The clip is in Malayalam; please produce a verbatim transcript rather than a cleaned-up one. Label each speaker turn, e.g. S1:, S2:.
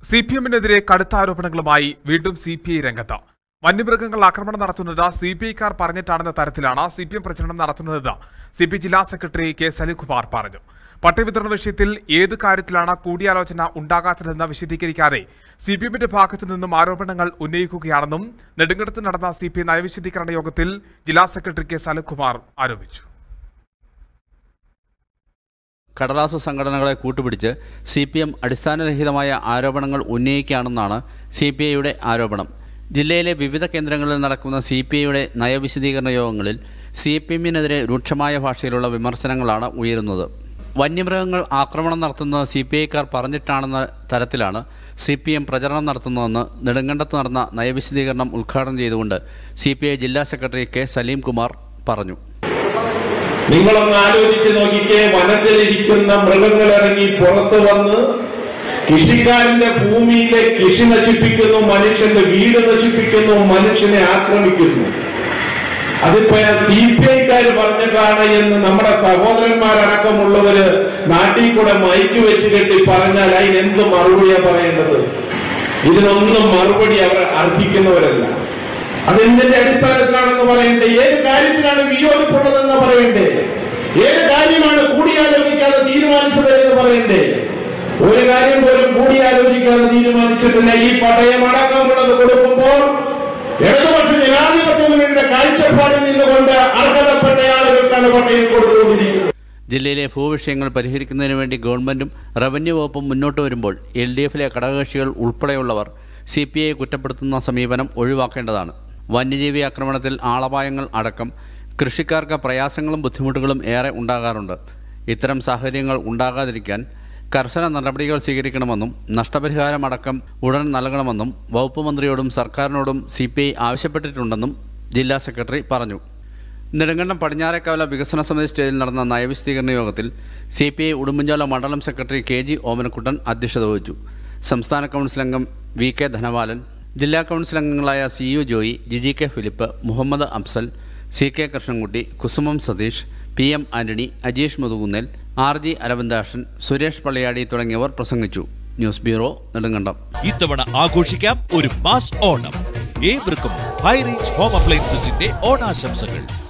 S1: സി പി എമ്മിനെതിരെ കടുത്ത ആരോപണങ്ങളുമായി വീണ്ടും സി പി ഐ രംഗത്ത്. വന്യമൃഗങ്ങൾ ആക്രമണം നടത്തുന്നത് സി പി ഐക്കാർ പറഞ്ഞിട്ടാണെന്ന തരത്തിലാണ് സി പി എം പ്രചരണം നടത്തുന്നതെന്ന് സി പി ജില്ലാ സെക്രട്ടറി കെ സലിംകുമാർ പറഞ്ഞു. പട്ടയവിതരണ വിഷയത്തിൽ ഏത് കാര്യത്തിലാണ് കൂടിയാലോചന ഉണ്ടാകാത്തതെന്ന് വിശദീകരിക്കാതെ സി പി എമ്മിന്റെ ഭാഗത്തു നിന്നും ആരോപണങ്ങൾ ഉന്നയിക്കുകയാണെന്നും നെടുങ്കണ്ടത്ത് നടന്ന സി പി ഐ നയവിശദീകരണ യോഗത്തിൽ ജില്ലാ സെക്രട്ടറി കെ സലിംകുമാർ ആരോപിച്ചു.
S2: കടലാസു സംഘടനകളെ കൂട്ടുപിടിച്ച് സി പി എം അടിസ്ഥാനരഹിതമായ ആരോപണങ്ങൾ ഉന്നയിക്കുകയാണെന്നാണ് സി പി ഐയുടെ ആരോപണം. ജില്ലയിലെ വിവിധ കേന്ദ്രങ്ങളിൽ നടക്കുന്ന സി പി ഐയുടെ നയവിശദീകരണ യോഗങ്ങളിൽ സി പി എമ്മിനെതിരെ രൂക്ഷമായ ഭാഷയിലുള്ള വിമർശനങ്ങളാണ് ഉയരുന്നത്. വന്യമൃഗങ്ങൾ ആക്രമണം നടത്തുന്നത് സി പി ഐക്കാർ പറഞ്ഞിട്ടാണെന്ന തരത്തിലാണ് സി പി എം പ്രചരണം നടത്തുന്നതെന്ന് നെടുങ്കണ്ടത്ത് നടന്ന നയവിശദീകരണം ഉദ്ഘാടനം ചെയ്തുകൊണ്ട് സി പി ഐ ജില്ലാ സെക്രട്ടറി കെ സലീംകുമാർ പറഞ്ഞു.
S3: നിങ്ങളൊന്ന് ആലോചിച്ച് നോക്കിക്കേ, വനത്തിലിരിക്കുന്ന മൃഗങ്ങൾ ഇറങ്ങി പുറത്തു വന്ന് കൃഷിക്കാരന്റെ ഭൂമിയിലെ കൃഷി നശിപ്പിക്കുന്നു, മനുഷ്യന്റെ വീട് നശിപ്പിക്കുന്നു, മനുഷ്യനെ ആക്രമിക്കുന്നു. അതിപ്പോ സി പി ഐക്കാർ പറഞ്ഞിട്ടാണ് എന്ന് നമ്മുടെ സഹോദരന്മാരടക്കമുള്ളവര് നാട്ടിൽ കൂടെ മൈക്ക് വെച്ച് കെട്ടി പറഞ്ഞാൽ അതിനെന്ത് മറുപടിയാ പറയേണ്ടത്? ഇതിനൊന്നും മറുപടി അവർ അർഹിക്കുന്നവരല്ല. അതെന്തിന്റെ അടിസ്ഥാനത്തിലാണെന്ന് പറയണ്ടേ? ഏത് കാര്യത്തിലാണ് വിയോജിപ്പുള്ളതെന്ന് പറയണ്ടേ? ഏത് കാര്യമാണ് കൂടിയാലോചിക്കാതെ തീരുമാനിച്ചത് എന്ന് പറയണ്ടേ? ഒരു കാര്യം പോലും കൂടിയാലോചിക്കാതെ തീരുമാനിച്ചിട്ടില്ല. ഈ പട്ടയം അടക്കമുള്ളത് കൊടുക്കുമ്പോൾ ഇടതുപക്ഷ ജനാധിപത്യ മുന്നണിയുടെ കാഴ്ചപ്പാടിൽ നിന്നുകൊണ്ട് അർഹതപ്പെട്ട ആളുകൾക്കാണ് പട്ടയം കൊടുത്തുകൊണ്ടിരിക്കുന്നത്.
S2: ജില്ലയിലെ ഭൂവിഷയങ്ങൾ പരിഹരിക്കുന്നതിന് വേണ്ടി ഗവൺമെന്റും റവന്യൂ വകുപ്പും മുന്നോട്ട് വരുമ്പോൾ എൽ ഡി എഫിലെ ഘടകകക്ഷികൾ ഉൾപ്പെടെയുള്ളവർ സി പി ഐ കുറ്റപ്പെടുത്തുന്ന സമീപനം ഒഴിവാക്കേണ്ടതാണ്. വന്യജീവി ആക്രമണത്തിൽ ആളപായങ്ങൾ അടക്കം കൃഷിക്കാർക്ക് പ്രയാസങ്ങളും ബുദ്ധിമുട്ടുകളും ഏറെ ഉണ്ടാകാറുണ്ട്. ഇത്തരം സാഹചര്യങ്ങൾ ഉണ്ടാകാതിരിക്കാൻ കർശന നടപടികൾ സ്വീകരിക്കണമെന്നും നഷ്ടപരിഹാരമടക്കം ഉടൻ നൽകണമെന്നും വകുപ്പ് മന്ത്രിയോടും സർക്കാരിനോടും സി പി ഐ ആവശ്യപ്പെട്ടിട്ടുണ്ടെന്നും ജില്ലാ സെക്രട്ടറി പറഞ്ഞു. നെടുങ്കണ്ടം പടിഞ്ഞാറേക്കാവില വികസന സമിതി സ്റ്റേജിൽ നടന്ന നയവിശദീകരണ യോഗത്തിൽ സി പി ഐ ഉടുമ്പൻചോല മണ്ഡലം സെക്രട്ടറി കെ ജി ഓമനക്കുട്ടൻ അധ്യക്ഷത വഹിച്ചു. സംസ്ഥാന കൗൺസിൽ അംഗം വി കെ ധനപാലൻ, ജില്ലാ കൗൺസിൽ അംഗങ്ങളായ C U Joy, Jiji K Philip, Muhammad Afsal, C K Krishnankutty, Kusumam Satheesh, P M Antony, Ajeesh Muthukunnel, R G Aravindakshan, Suresh Palliyadi തുടങ്ങിയവർ പ്രസംഗിച്ചു. News bureau, Nedumkandam.
S4: ഇത്തവണ ആഘോഷിക്കാം ഒരു മാസ് ഓണം. ഏവർക്കും ഹൈ റേഞ്ച് ഹോം അപ്ലയൻസസിന്റെ ഓണാശംസകൾ.